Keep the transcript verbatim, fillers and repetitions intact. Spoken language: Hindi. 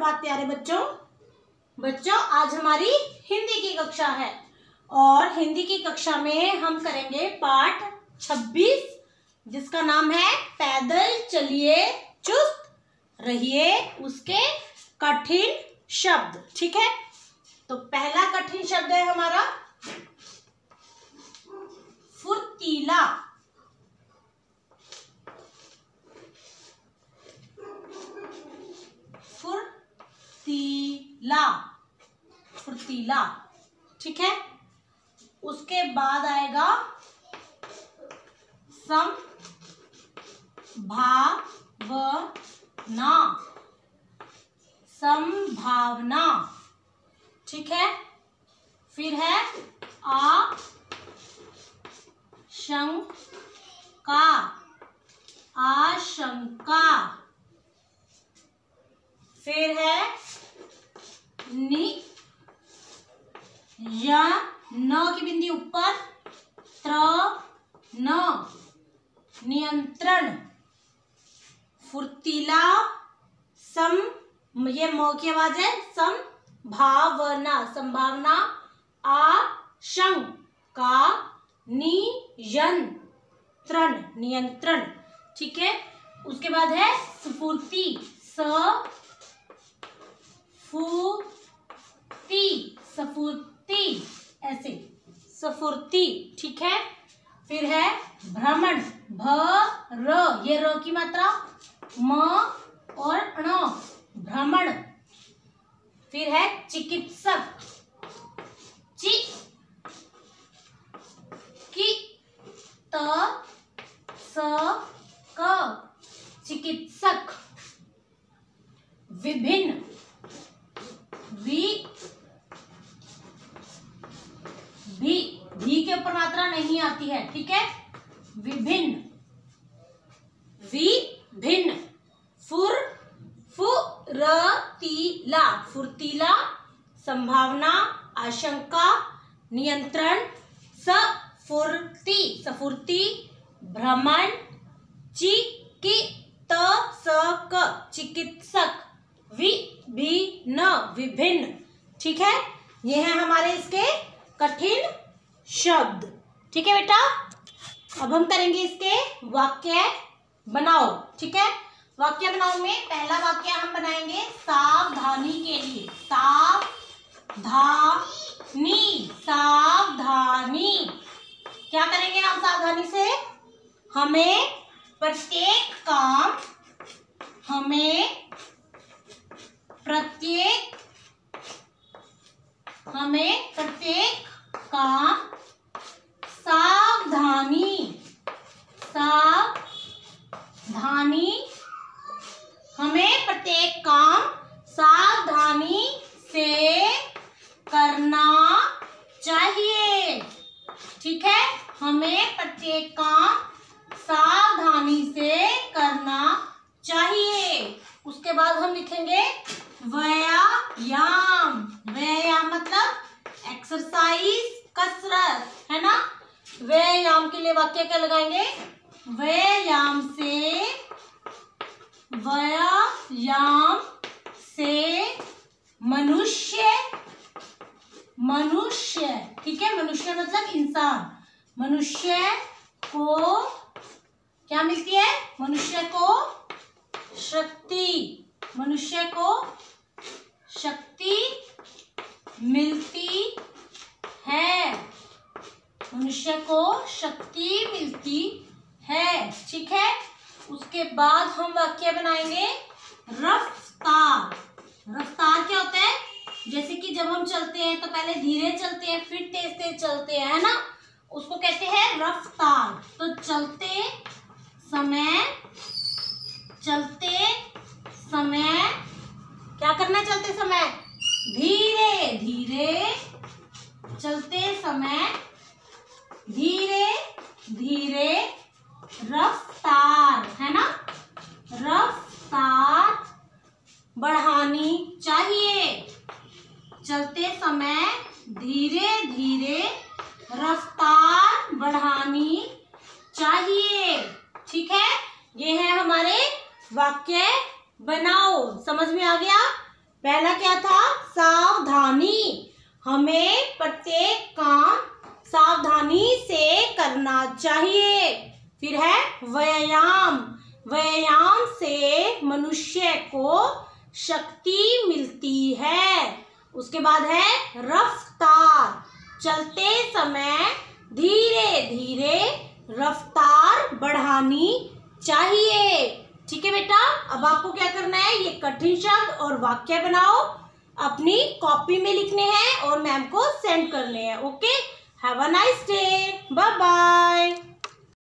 सुप्रभात प्यारे बच्चों। बच्चों आज हमारी हिंदी की कक्षा है और हिंदी की कक्षा में हम करेंगे पाठ छब्बीस, जिसका नाम है पैदल चलिए चुस्त रहिए उसके कठिन शब्द। ठीक है, तो पहला कठिन शब्द है हमारा फुर्तीला। फुर्तीला फुर्तीला ठीक है। उसके बाद आएगा संभावना। संभावना ठीक है। फिर है आशंका। आशंका। फिर है नि य न की बिंदी ऊपर, त्र न नियंत्रण। फुर्तीला सम, ये म की आवाज है, संभावना संभावना। आशंका नियंत्रण नियंत्रण ठीक है। उसके बाद है स्फूर्ति। स फूर्ति स्फूर्ति ऐसे स्फूर्ति ठीक है। फिर है भ्रमण। भ र, ये र की मात्रा म और ण, भ्रमण। फिर है चिकित्सक। चि कि त स क चिकित्सक। विभिन्न। वी भी भी के ऊपर मात्रा नहीं आती है, ठीक है। विभिन्न विभिन्न। फुर फुरतीला फुर्तीला, संभावना, आशंका, नियंत्रण, स्फूर्ति स्फूर्ति, भ्रमण, चिकित्सक चिकित्सक, विभिन्न विभिन्न ठीक है। ये है हमारे इसके कठिन शब्द। ठीक है बेटा, अब हम करेंगे इसके वाक्य बनाओ। ठीक है, वाक्य बनाओ में पहला वाक्य हम बनाएंगे सावधानी के लिए। सावधानी सावधानी। क्या करेंगे हम सावधानी से? हमें प्रत्येक काम हमें प्रत्येक हमें प्रत्येक काम सावधानी सावधानी हमें प्रत्येक काम सावधानी से करना चाहिए। ठीक है, हमें प्रत्येक काम सावधानी से करना चाहिए। उसके बाद हम लिखेंगे व्यायाम। व्यायाम मतलब एक्सरसाइज, कसरत, है ना। व्यायाम के लिए वाक्य क्या लगाएंगे? व्यायाम से व्यायाम से मनुष्य मनुष्य ठीक है, मनुष्य मतलब इंसान। मनुष्य को क्या मिलती है? मनुष्य को शक्ति मनुष्य को शक्ति मिलती है। मनुष्य को शक्ति मिलती है। ठीक है, उसके बाद हम वाक्य बनाएंगे रफ्तार। रफ्तार क्या होता है? जैसे कि जब हम चलते हैं तो पहले धीरे चलते हैं, फिर तेज तेज चलते हैं, है ना, उसको कहते हैं रफ्तार। तो चलते समय चलते समय क्या करना है? चलते समय धीरे धीरे चलते समय धीरे धीरे रफ्तार, है ना, रफ्तार बढ़ानी चाहिए। चलते समय धीरे धीरे रफ्तार बढ़ानी चाहिए। ठीक है, ये है हमारे वाक्य बनाओ। समझ में आ गया? पहला क्या था? सावधानी। हमें प्रत्येक काम सावधानी से करना चाहिए। फिर है व्यायाम। व्यायाम से मनुष्य को शक्ति मिलती है। उसके बाद है रफ्तार। चलते समय धीरे धीरे रफ्तार बढ़ानी चाहिए। ठीक है बेटा, अब आपको क्या करना है? ये कठिन शब्द और वाक्य बनाओ, अपनी कॉपी में लिखने हैं और मैम को सेंड करने हैं। Okay, have a nice day, bye bye.